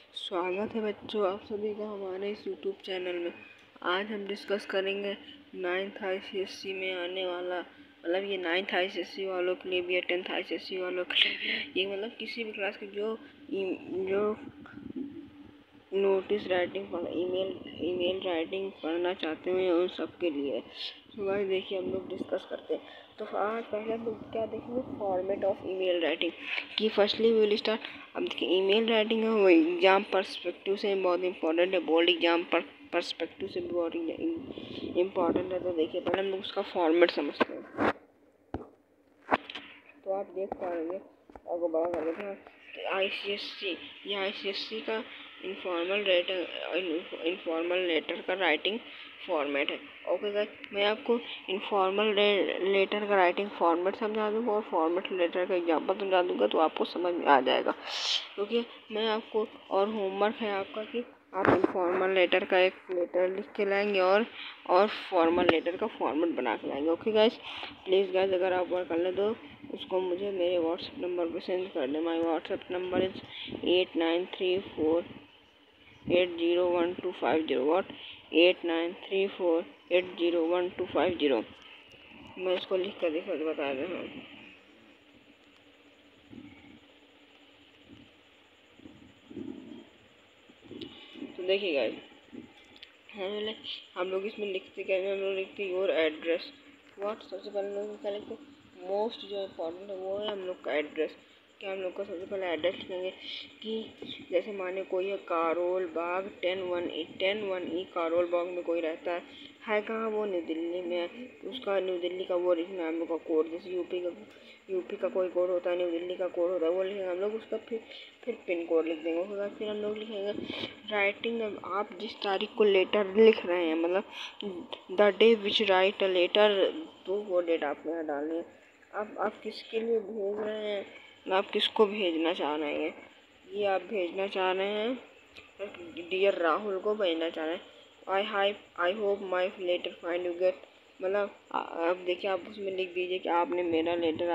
स्वागत है बच्चों आप सभी का हमारे इस यूट्यूब चैनल में। आज हम डिस्कस करेंगे 9th ICSE में आने वाला, मतलब ये 9th ICSE वालों के लिए भी है, 10th ICSE वालों के लिए भी है। ये मतलब किसी भी क्लास के जो नोटिस राइटिंग ईमेल राइटिंग पढ़ना चाहते हैं उन सब के लिए। तो गाइस देखिए हम लोग डिस्कस करते हैं। तो आज पहले हम लोग क्या देखेंगे, फॉर्मेट ऑफ ईमेल राइटिंग की। Firstly we will start. अब देखिए ईमेल राइटिंग है वो एग्जाम पर्सपेक्टिव से बहुत इंपॉर्टेंट है, बोर्ड एग्जाम पर्सपेक्टिव से बहुत इम्पॉर्टेंट है। तो देखिए पहले हम लोग उसका फॉर्मेट समझते हैं। तो आप देख पाएंगे आपको बड़ा कर देते हैं ICSE, ये ICSE का इनफॉर्मल लेटर का राइटिंग फॉर्मेट है। ओके गाइस, मैं आपको इनफॉर्मल लेटर का राइटिंग फॉर्मेट समझा दूंगा और फॉर्मेट लेटर का एग्जांपल समझा दूंगा, तो आपको समझ में आ जाएगा। क्योंकि मैं आपको, और होमवर्क है आपका कि आप इनफॉर्मल लेटर का एक लेटर लिख के लाएंगे और फॉर्मल लेटर का फॉर्मेट बना के लाएंगे। ओके गाइस, प्लीज़ गाइस अगर आप वर्क कर ले तो उसको मुझे मेरे व्हाट्सएप नंबर पे सेंड कर दें। My WhatsApp number is 8934801250। What 8934801250। मैं इसको लिख कर बता रहा हूँ। तो देखिए गाइस, हम लोग इसमें लिखते क्या है, हम लोग लिखते योर एड्रेस। व्हाट सबसे पहले लोग क्या लिखते, मोस्ट जो इम्पोर्टेंट है वो है हम लोग का एड्रेस। क्या हम लोग का सबसे पहले एड्रेस लिखेंगे कि जैसे माने कोई है कारोल बाग 10-1E कारोल बाग में कोई रहता है कहाँ, वो न्यू दिल्ली में है। उसका न्यू दिल्ली का वो लिखना है हम लोग का कोड। जैसे यूपी का कोई कोड होता है, न्यू दिल्ली का कोड होता है, वो लिखेंगे हम लोग उसका। फिर पिन कोड लिख देंगे। उसके बाद फिर हम लोग लिखेंगे राइटिंग। आप जिस तारीख को लेटर लिख रहे हैं, मतलब the day which write a letter, तो वो डेट आपको यहाँ डालनी है। अब आप किसके लिए भेज रहे हैं, आप किसको भेजना चाह रहे हैं। ये आप भेजना चाह रहे हैं डियर राहुल को भेजना चाह रहे हैं। I hope my letter find you get, मतलब अब देखिए आप उसमें लिख दीजिए कि आपने मेरा लेटर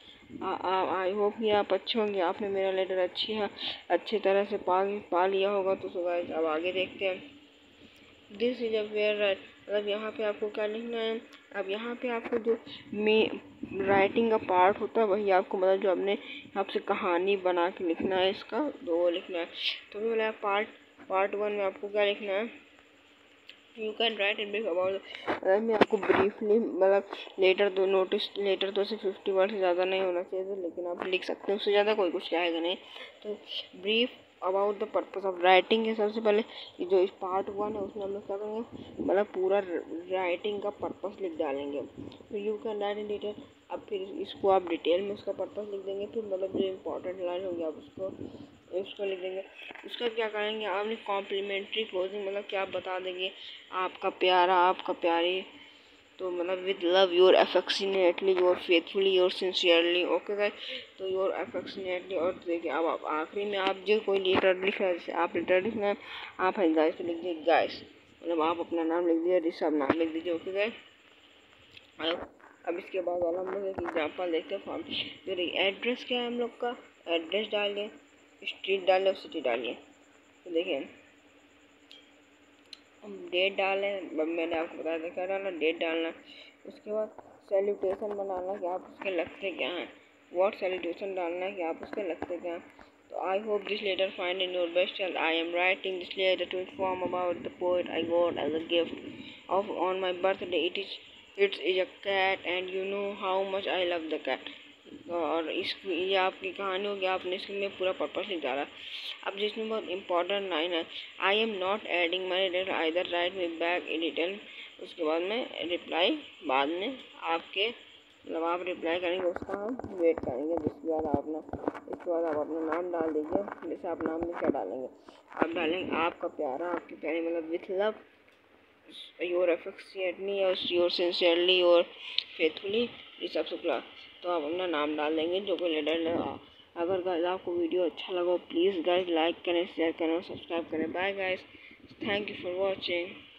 आई होप कि आप अच्छे होंगे, आपने मेरा लेटर अच्छी तरह से पा लिया होगा। तो गाइस अब आगे देखते हैं। This is a where write, मतलब यहाँ पे आपको क्या लिखना है। अब यहाँ पे आपको जो राइटिंग का पार्ट होता है वही आपको, मतलब जो अपने आपसे कहानी बना के लिखना है इसका, तो वो लिखना है। तो बोला पार्ट 1 में आपको क्या लिखना है, you can write in brief about. मतलब मैं आपको ब्रीफली, मतलब लेटर तो सिर्फ 50 वर्ड से ज़्यादा नहीं होना चाहिए, लेकिन आप लिख सकते हैं, उससे ज़्यादा कोई कुछ कहेगा नहीं। तो brief about the purpose of writing है। सबसे पहले जो इस पार्ट 1 है उसमें हम लोग क्या करेंगे, मतलब पूरा राइटिंग का पर्पस लिख डालेंगे। तो you can write in detail. अब फिर इसको आप डिटेल में उसका पर्पस लिख देंगे। फिर मतलब जो इम्पोर्टेंट लाइन होगी आप उसको लिख देंगे। उसका क्या करेंगे, आपने कॉम्प्लीमेंट्री क्लोजिंग, मतलब क्या आप बता देंगे, आपका प्यारा, आपका प्यारी, तो मतलब with love your affectionately your faithfully your sincerely. Okay guys, तो योर अफेक्शनेटली। और देखिए अब आखिरी में आप जो कोई लेटर लिख रहे हैं, जैसे आप लेटर लिखना है, आप है गाइस तो लिख दीजिए गाइस, मतलब आप अपना नाम लिख दीजिए, ऋषभ नाम लिख दीजिए। ओके गाइस, अब इसके बाद वाला हम लोग एक एग्जाम्पल देखते हैं। फॉर्म जो एड्रेस क्या है हम लोग का, एड्रेस डालिए, स्ट्रीट डालिए और सिटी डालिए। तो देखिए हम डेट डालें, मैंने आपको बताया था क्या डालना, डेट डालना। उसके बाद सैल्यूटेशन बनाना कि आप उसके लगते क्या हैं, व्हाट सैल्यूटेशन डालना है कि आप उसके लगते क्या हैं। तो I hope this letter find in your best health. I am writing this letter to inform about the poet I got as a gift of on my birthday. It's is a cat and you know how much I love the cat. और ये आपकी कहानी होगी, आपने इसमें पूरा purpose लिख डाला। अब जिसमें बहुत इंपॉर्टेंट लाइन है, I am not adding my letter either write me back in detail. उसके बाद में रिप्लाई बाद में आपके, मतलब आप रिप्लाई करेंगे उसका हम वेट करेंगे। इसके बाद आप अपना नाम डाल दीजिए। जैसे आप नाम में क्या डालेंगे, आप डालेंगे आपका प्यारा, आपकी प्यारी, मतलब with love your affectionately your sincerely your faithfully Rishabh Shukla. तो आप अपना नाम डाल देंगे जो कोई लेटर लगा। अगर गाइस आपको वीडियो अच्छा लगा प्लीज़ गाइस लाइक करें, शेयर करें और सब्सक्राइब करें। Bye guys, thank you for watching.